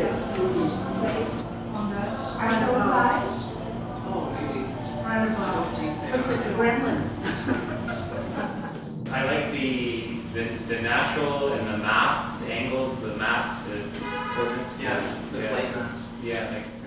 It's on the right side. Oh, maybe. Right above. Looks like a gremlin. I like the natural and the map, the angles, the map, the coordinates. Yeah, the flight maps. Yeah, like